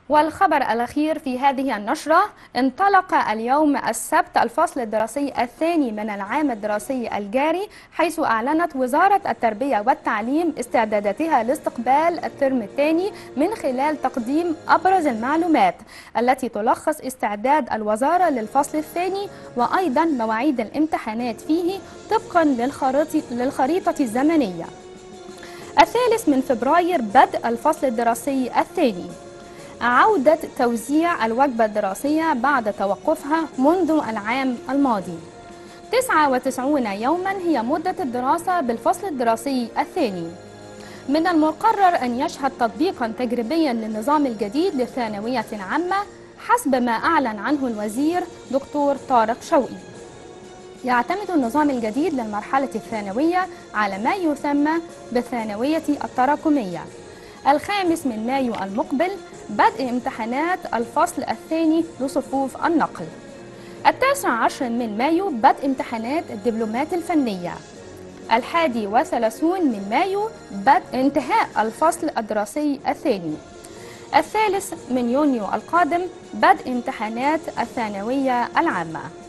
والخبر الأخير في هذه النشرة: انطلق اليوم السبت الفصل الدراسي الثاني من العام الدراسي الجاري، حيث أعلنت وزارة التربية والتعليم استعداداتها لاستقبال الترم الثاني من خلال تقديم أبرز المعلومات التي تلخص استعداد الوزارة للفصل الثاني، وأيضا مواعيد الامتحانات فيه طبقا للخريطة الزمنية. 3 فبراير بدء الفصل الدراسي الثاني. عودة توزيع الوجبة الدراسية بعد توقفها منذ العام الماضي. 99 يوما هي مدة الدراسة بالفصل الدراسي الثاني. من المقرر أن يشهد تطبيقا تجريبيا للنظام الجديد للثانوية العامة حسب ما أعلن عنه الوزير دكتور طارق شوقي. يعتمد النظام الجديد للمرحلة الثانوية على ما يسمى بالثانوية التراكمية. 5 مايو المقبل بدء امتحانات الفصل الثاني لصفوف النقل. 19 مايو بدء امتحانات الدبلومات الفنية. 31 مايو بدء انتهاء الفصل الدراسي الثاني. 3 يونيو القادم بدء امتحانات الثانوية العامة.